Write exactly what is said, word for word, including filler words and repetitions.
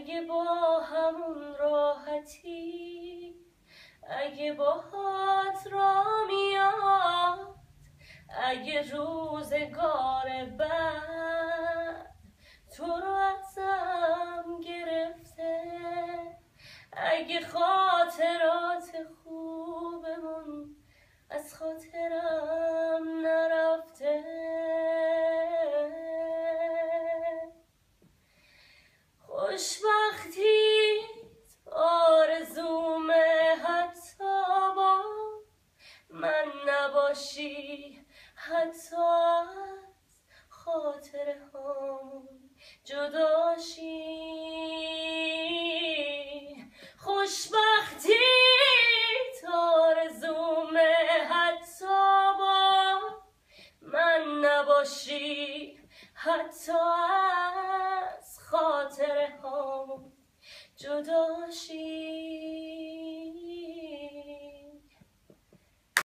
اگه با همون راحتی، اگه باهات را میاد، اگه روزگار بد تو رو ازم گرفته، اگه خاطرات خوبمون از خاطرم نرفته، خوشبختیت آرزومه حتی با من نباشی، حتی از خاطره هامون جداشی. خوشبختیت آرزومه حتی با من نباشی، حتی از خاطره هامون جداشی.